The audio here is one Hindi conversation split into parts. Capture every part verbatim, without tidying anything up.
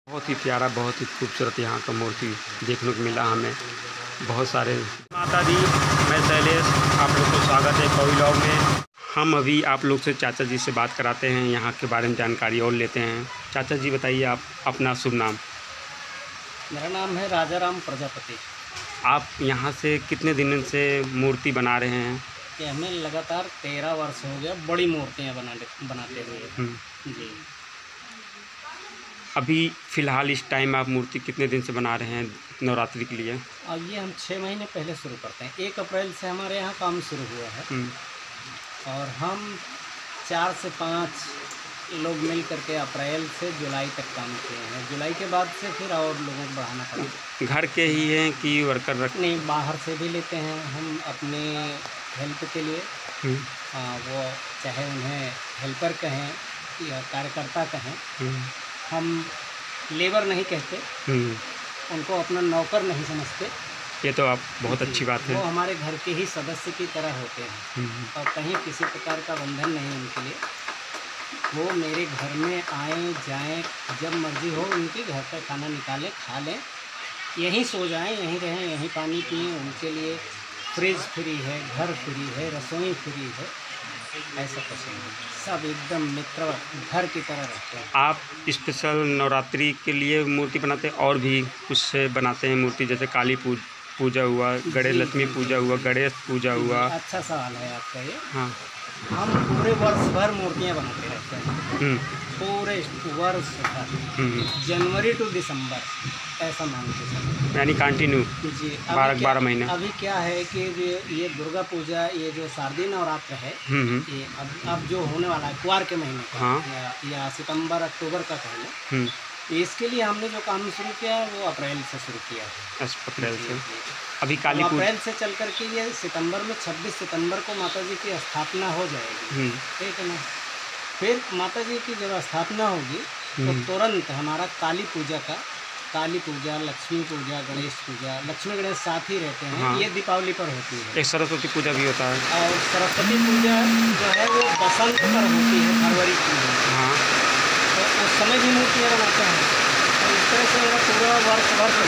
बहुत ही प्यारा, बहुत ही खूबसूरत यहाँ का मूर्ति देखने को मिला हमें। बहुत सारे माता दी, मैं शैलेश, आप लोग को स्वागत है कोई व्लॉग में। हम अभी आप लोग से चाचा जी से बात कराते हैं, यहाँ के बारे में जानकारी और लेते हैं। चाचा जी बताइए आप अपना शुभ नाम। मेरा नाम है राजा राम प्रजापति। आप यहाँ से कितने दिन से मूर्ति बना रहे हैं? कि हमें लगातार तेरह वर्ष हो गया बड़ी मूर्तियाँ बना बनाते हुए जी। अभी फ़िलहाल इस टाइम आप मूर्ति कितने दिन से बना रहे हैं नवरात्रि के लिए? अब ये हम छः महीने पहले शुरू करते हैं। एक अप्रैल से हमारे यहाँ काम शुरू हुआ है और हम चार से पाँच लोग मिल करके अप्रैल से जुलाई तक काम किए हैं। जुलाई के बाद से फिर और लोगों को बढ़ाना पड़ा। घर के ही हैं कि वर्कर रख? नहीं, बाहर से भी लेते हैं हम अपने हेल्प के लिए। आ, वो चाहे उन्हें हेल्पर कहें या कार्यकर्ता कहें, हम लेबर नहीं कहते, उनको अपना नौकर नहीं समझते। ये तो आप बहुत अच्छी बात है। वो हमारे घर के ही सदस्य की तरह होते हैं और कहीं किसी प्रकार का बंधन नहीं उनके लिए। वो मेरे घर में आएँ जाएं, जब मर्जी हो उनके घर का खाना निकालें, खा लें, यहीं सो जाएं, यहीं रहें, यहीं पानी पिएं। उनके लिए फ्रिज फ्री है, घर फ्री है, रसोई फ्री है, ऐसा कुछ नहीं। सब एकदम मित्र घर की तरह रहते हैं। आप स्पेशल नवरात्रि के लिए मूर्ति बनाते हैं और भी कुछ से बनाते हैं मूर्ति, जैसे काली पूज पूजा हुआ, गणेश लक्ष्मी पूजा हुआ, गणेश पूजा हुआ? अच्छा सवाल है आपका ये। हाँ, हम पूरे वर्ष भर मूर्तियाँ बनाते रहते हैं, पूरे वर्ष भर, जनवरी टू दिसंबर ऐसा मान के चलिए, यानी कंटिन्यू जी। बारह बारह महीने। अभी क्या है कि ये ये दुर्गा पूजा, ये जो शारदीय नवरात्र है, ये अब अब जो होने वाला है कुआर के महीने का, हाँ, या, या सितंबर अक्टूबर का कहें, इसके लिए हमने जो काम शुरू किया है वो अप्रैल से शुरू किया है। अप्रैल से अभी काली पूजा अप्रैल से चल करके ये सितंबर में छब्बीस सितंबर को माता जी की स्थापना हो जाएगी, ठीक है ना। फिर माता जी की जब स्थापना होगी तो तुरंत हमारा काली पूजा का, काली पूजा, लक्ष्मी पूजा, गणेश पूजा, लक्ष्मी गणेश साथ ही रहते हैं। हाँ। ये दीपावली पर होती है। एक सरस्वती पूजा भी होता है और सरस्वती पूजा जो है वो बसंत पर होती है, फरवरी की। हाँ, तो उस समय भी मूर्तियाँ बनाते हैं। तो इस तरह से मेरा पूरा वर्ष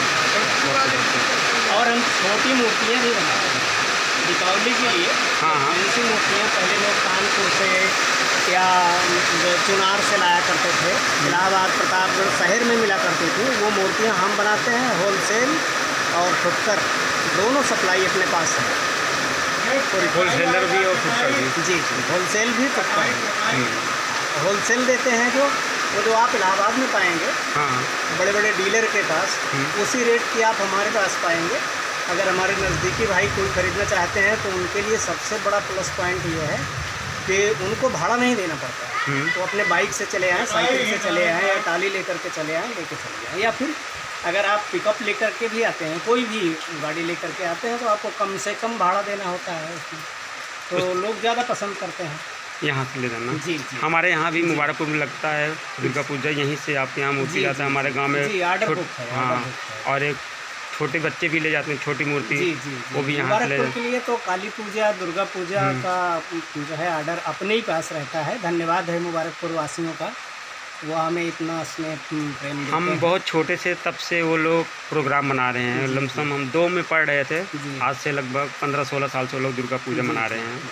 भर। और हम छोटी मूर्तियाँ भी बनाते हैं दीपावली के लिए। हाँ हाँ, ऐसी मूर्तियाँ पहले लोग कानपुर से या चुनार से लाया करते थे, इलाहाबाद प्रतापगढ़ शहर में मिला करती थी। वो मूर्तियाँ हम बनाते हैं, होलसेल और फुटकर दोनों सप्लाई अपने पास है। होलसेलर भी और फुटकर भी? जी जी, होलसेल भी फुटकर भी। होलसेल देते हैं जो वो जो आप इलाहाबाद में पाएंगे, हाँ, बड़े बड़े डीलर के पास, उसी रेट की आप हमारे पास पाएंगे। अगर हमारे नज़दीकी भाई कोई ख़रीदना चाहते हैं तो उनके लिए सबसे बड़ा प्लस पॉइंट ये है कि उनको भाड़ा नहीं देना पड़ता। तो अपने बाइक से चले आएँ, साइकिल से चले आएँ, या टाली लेकर के चले आएँ, लेके चले जाएँ। या फिर अगर आप पिकअप लेकर के भी आते हैं, कोई भी गाड़ी लेकर के आते हैं, तो आपको कम से कम भाड़ा देना होता है उसमें, तो लोग ज़्यादा पसंद करते हैं यहाँ से ले जाना। जी जी, हमारे यहाँ भी मुबारकपुर में लगता है दुर्गा पूजा, यहीं से आपके यहाँ मूर्ति जाता है। हमारे गांव में जी, आर्डर बुक है, हाँ, और एक छोटे बच्चे भी ले जाते हैं छोटी मूर्ति, जी जी, वो भी यहाँ से ले जाते हैं। के लिए तो काली पूजा, दुर्गा पूजा का जो है आर्डर अपने ही पास रहता है। धन्यवाद है मुबारकपुर वासियों का, वो हमें इतना स्नेह प्रेम देते हम हैं। बहुत छोटे से तब से वो लोग प्रोग्राम मना रहे हैं। लमसम हम दो में पढ़ रहे थे, आज से लगभग पंद्रह सोलह साल से लोग दुर्गा पूजा मना रहे हैं।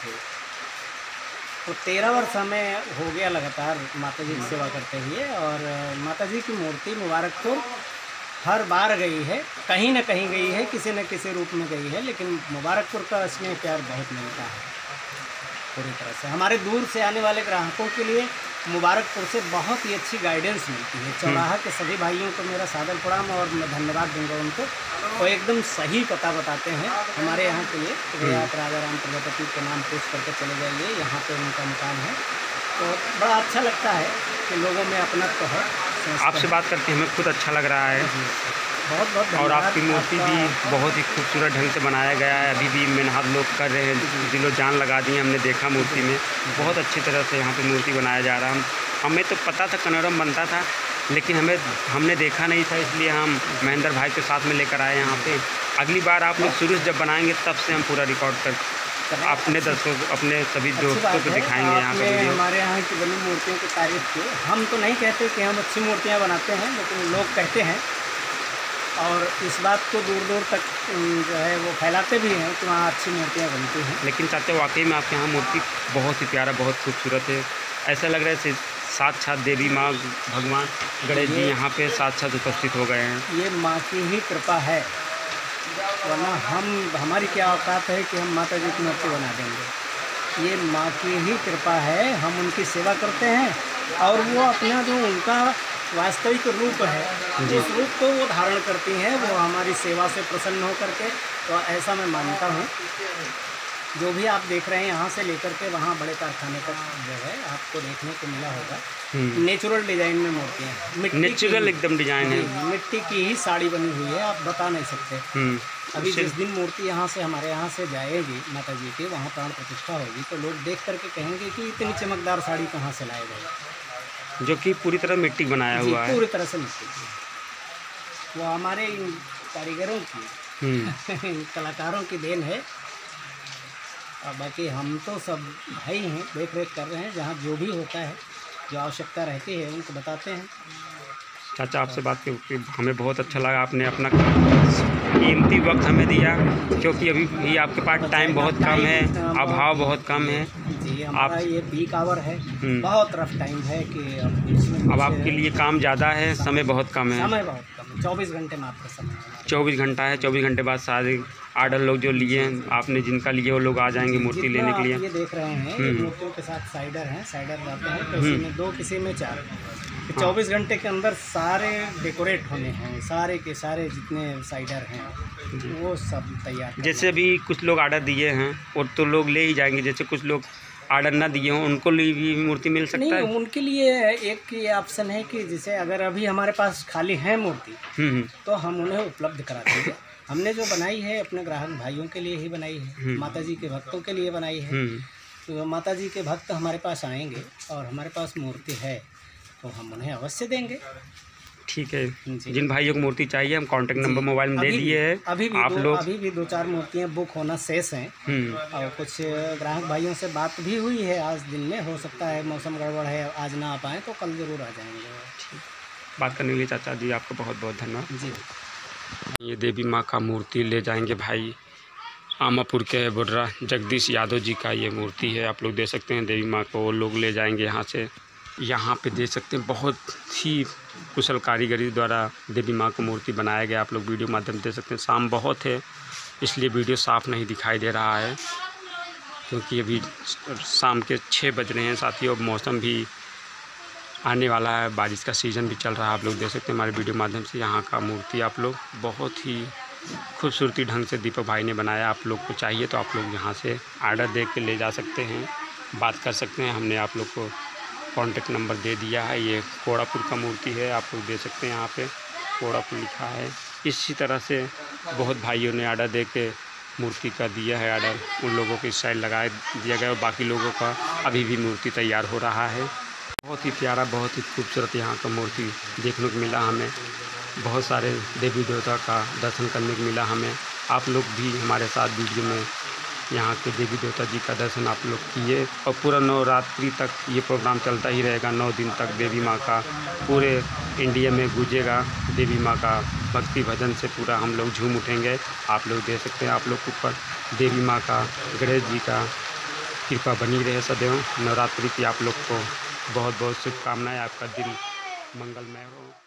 तो तेरह वर्ष हमें हो गया लगातार माता जी की सेवा करते हुए। और माता जी की मूर्ति मुबारकपुर हर बार गई है, कहीं ना कहीं गई है, किसी न किसी रूप में गई है, लेकिन मुबारकपुर का इसमें प्यार बहुत मिलता है पूरी तरह से। हमारे दूर से आने वाले ग्राहकों के लिए मुबारकपुर से बहुत ही अच्छी गाइडेंस मिलती है। चौराहा के सभी भाइयों को मेरा सादर प्रणाम और मैं धन्यवाद दूंगा उनको। वो एकदम सही पता बताते हैं हमारे यहाँ के लिए कि आप राजा राम प्रजापति के नाम पूछ करके चले जाइए, यहाँ पे उनका मकान है। तो बड़ा अच्छा लगता है कि लोगों में अपनत्व है। आपसे बात करके हमें खुद अच्छा लग रहा है। बहुत बहुत और आपकी मूर्ति भी बहुत ही खूबसूरत ढंग से बनाया गया है। अभी भी मेहनत लोग कर रहे हैं, दिलो जान लगा दी है। हमने देखा मूर्ति में बहुत अच्छी तरह से यहाँ पे मूर्ति बनाया जा रहा है। हम हमें तो पता था कनौरम बनता था, लेकिन हमें हमने देखा नहीं था, इसलिए हम महेंद्र भाई के साथ में लेकर आए यहाँ पे। अगली बार आप लोग शुरू से जब बनाएंगे तब से हम पूरा रिकॉर्ड कर करें। अपने दर्शकों को, अपने सभी अच्छी दोस्तों बात को है, दिखाएंगे यहाँ का आपने वीडियो। हमारे यहाँ की बनी मूर्तियों की तारीफ की। हम तो नहीं कहते कि हम अच्छी मूर्तियाँ बनाते हैं, लेकिन लोग कहते हैं और इस बात को दूर दूर तक उम, जो है वो फैलाते भी हैं कि वहाँ अच्छी मूर्तियाँ बनती हैं। लेकिन चाचा वाकई में आपके यहाँ मूर्ति बहुत ही प्यारा, बहुत खूबसूरत है। ऐसा लग रहा है जैसे साक्षात देवी माँ भगवान गणेश जी ये- यहाँ पे साक्षात उपस्थित हो गए हैं। ये माँ की ही कृपा है, वरना हम हमारी क्या औकात है कि हम माता जी की मूर्ति बना देंगे। ये माँ की ही कृपा है, हम उनकी सेवा करते हैं और वो अपना जो उनका वास्तविक रूप है जी। उस रूप को वो धारण करती हैं, वो हमारी सेवा से प्रसन्न होकर के। तो ऐसा मैं मानता हूँ। जो भी आप देख रहे हैं यहाँ से लेकर के वहाँ बड़े कारखाने तक जो है आपको देखने को मिला होगा, हम्म। नेचुरल डिजाइन में मूर्तियाँ, मिट्टी की नेचुरल ही- एकदम डिजाइन है। जी, मिट्टी की ही साड़ी बनी हुई है, आप बता नहीं सकते। हम्म। अभी उससे- जिस दिन मूर्ति यहाँ से हमारे यहाँ से जाएगी माता जी की, वहाँ प्राण प्रतिष्ठा होगी, तो लोग देख करके कहेंगे कि इतनी चमकदार साड़ी कहाँ से लाए गए। जो कि पूरी तरह मिट्टी बनाया जी, हुआ है। पूरी तरह से मिट्टी की, वो हमारे इन कारीगरों की हम्म। इन कलाकारों की देन है। और बाकी हम तो सब भाई हैं, देख रेख कर रहे हैं, जहाँ जो भी होता है, जो आवश्यकता रहती है उनको बताते हैं। चाचा आपसे बात करके हमें बहुत अच्छा लगा। आपने अपना कीमती वक्त हमें दिया, क्योंकि अभी भी आपके पास टाइम बहुत कम है, अभाव बहुत कम है। जी, हमारा ये पीक आवर है, हम्म। बहुत रफ टाइम है कि अब इसमें अब कुछ- आपके लिए काम ज़्यादा है, समय बहुत कम है। समय बहुत कम है, चौबीस घंटे मात्र समय है हमारे। चौबीस घंटा है। चौबीस घंटे बाद सारे आर्डर लोग जो लिए हैं, आपने जिनका लिए वो लोग आ जाएंगे मूर्ति जितना लेने के लिए। आप ये देख रहे हैं, ये हम्म। मूर्तियों के साथ साइडर हैं, साइडर जाते हैं, किसी में दो, किसी में चार। चौबीस घंटे के अंदर सारे डेकोरेट होने हैं, सारे के सारे जितने साइडर हैं वो सब तैयार करना जैसे अभी कुछ लोग आर्डर दिए हैं और तो लोग ले ही जाएंगे, जैसे कुछ लोग आर्डर ना दिए हों उनको लिए भी मूर्ति मिल सकता नहीं, है। उनके लिए एक ये ऑप्शन है कि जैसे अगर अभी हमारे पास खाली है मूर्ति, हम्म हम्म, तो हम उन्हें उपलब्ध करा देंगे। हमने जो बनाई है अपने ग्राहक भाइयों के लिए ही बनाई है, हम्म। माता जी के भक्तों के लिए बनाई है। हम्म। तो माता जी के भक्त हमारे पास आएंगे और हमारे पास मूर्ति है तो हम उन्हें अवश्य देंगे। ठीक है। जी। जिन भाइयों को मूर्ति चाहिए हम कांटेक्ट नंबर मोबाइल में दे अभी भी- दिए हैं। अभी भी आप दो, लोग अभी भी दो चार मूर्तियाँ बुक होना शेष हैं हम्म और कुछ ग्राहक भाइयों से बात भी हुई है आज दिन में। हो सकता है मौसम गड़बड़ है, आज ना आ पाए तो कल ज़रूर आ जाएंगे। बात करने के लिए चाचा जी आपका बहुत बहुत धन्यवाद। जी, ये देवी माँ का मूर्ति ले जाएंगे भाई आमापुर के बुर्रा जगदीश यादव जी का ये मूर्ति है। आप लोग देख सकते हैं देवी माँ को वो लोग ले जाएंगे यहाँ से। यहाँ पे देख सकते हैं बहुत ही कुशल कारीगरी द्वारा देवी माँ को मूर्ति बनाया गया। आप लोग वीडियो माध्यम देख सकते हैं। शाम बहुत है इसलिए वीडियो साफ़ नहीं दिखाई दे रहा है, क्योंकि अभी शाम के छः बज रहे हैं साथियों। अब मौसम भी आने वाला है, बारिश का सीज़न भी चल रहा है। आप लोग देख सकते हैं हमारे वीडियो माध्यम से यहाँ का मूर्ति आप लोग बहुत ही खूबसूरती ढंग से दीपक भाई ने बनाया। आप लोग को चाहिए तो आप लोग यहाँ से आर्डर दे के ले जा सकते हैं, बात कर सकते हैं। हमने आप लोग को कॉन्टेक्ट नंबर दे दिया है। ये कोड़ापुर का मूर्ति है, आप लोग देख सकते हैं यहाँ पे कोड़ापुर लिखा है। इसी तरह से बहुत भाइयों ने आर्डर दे के मूर्ति का दिया है आर्डर, उन लोगों को स्टाइल लगाए दिया गया और बाकी लोगों का अभी भी मूर्ति तैयार हो रहा है। बहुत ही प्यारा, बहुत ही खूबसूरत यहाँ का मूर्ति देखने को मिला हमें। बहुत सारे देवी देवता का दर्शन करने को मिला हमें। आप लोग भी हमारे साथ वीडियो में यहाँ के देवी देवता जी का दर्शन आप लोग किए और पूरा नवरात्रि तक ये प्रोग्राम चलता ही रहेगा। नौ दिन तक देवी माँ का पूरे इंडिया में गूंजेगा। देवी माँ का भक्ति भजन से पूरा हम लोग झूम उठेंगे। आप लोग देख सकते हैं आप लोग के ऊपर देवी माँ का, गणेश जी का कृपा बनी रहे सदैव। नवरात्रि की आप लोग को बहुत बहुत शुभकामनाएं। आपका दिन मंगलमय हो।